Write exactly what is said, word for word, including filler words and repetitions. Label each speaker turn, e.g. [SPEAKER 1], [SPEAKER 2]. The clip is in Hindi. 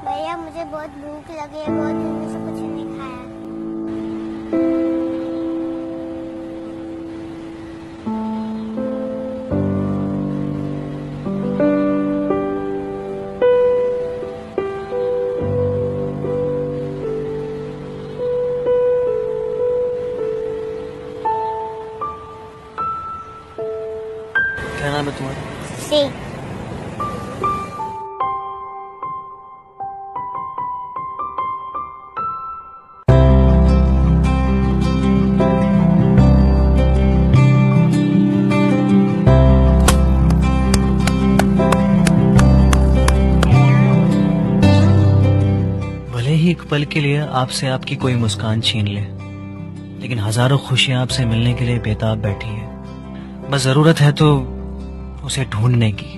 [SPEAKER 1] भैया मुझे बहुत भूख लगी है, बहुत दिन से कुछ नहीं खाया।
[SPEAKER 2] क्या नाम है तुम्हारा?
[SPEAKER 1] सी।
[SPEAKER 2] भले ही एक पल के लिए आपसे आपकी कोई मुस्कान छीन ले, लेकिन हजारों खुशियां आपसे मिलने के लिए बेताब बैठी है। बस जरूरत है तो उसे ढूंढने की।